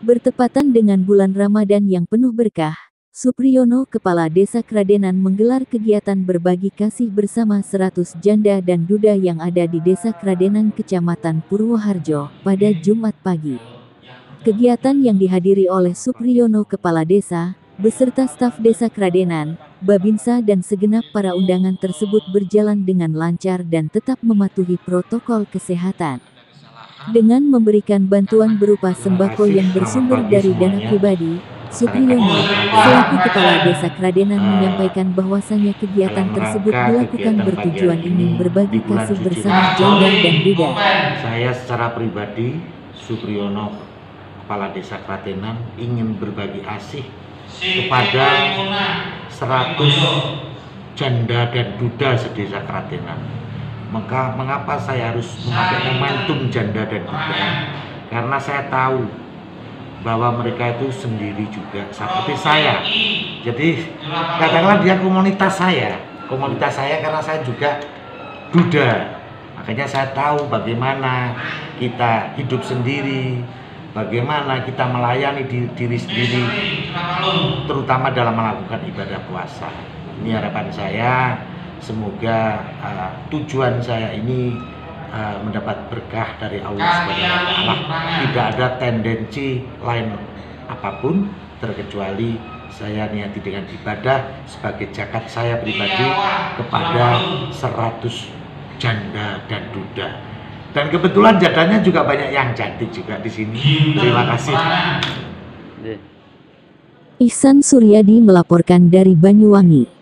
Bertepatan dengan bulan Ramadan yang penuh berkah, Supriyono Kepala Desa Kradenan menggelar kegiatan berbagi kasih bersama 100 janda dan duda yang ada di Desa Kradenan Kecamatan Purwoharjo pada Jumat pagi. Kegiatan yang dihadiri oleh Supriyono Kepala Desa, beserta staf Desa Kradenan, Babinsa dan segenap para undangan tersebut berjalan dengan lancar dan tetap mematuhi protokol kesehatan. Dengan memberikan bantuan berupa sembako yang bersumber dari dana pribadi, Supriyono, selaku Kepala Desa Kradenan menyampaikan bahwasanya kegiatan tersebut dilakukan bertujuan ingin berbagi kasih bersama janda dan duda. Saya secara pribadi, Supriyono, Kepala Desa Kradenan, ingin berbagi kasih kepada 100 janda dan duda sedesa Kradenan. Maka mengapa saya harus memakai momentum janda dan duda? Karena saya tahu bahwa mereka itu sendiri juga seperti saya. Jadi katakanlah dia komunitas saya karena saya juga duda. Makanya saya tahu bagaimana kita hidup sendiri, bagaimana kita melayani diri sendiri, terutama dalam melakukan ibadah puasa. Ini harapan saya. Semoga tujuan saya ini mendapat berkah dari Allah Subhanahu wa Ta'ala. Tidak ada tendensi lain apapun terkecuali saya niati dengan ibadah sebagai zakat saya pribadi kepada 100 janda dan duda. Dan kebetulan jandanya juga banyak yang cantik juga di sini. Terima kasih. Ihsan Suryadi melaporkan dari Banyuwangi.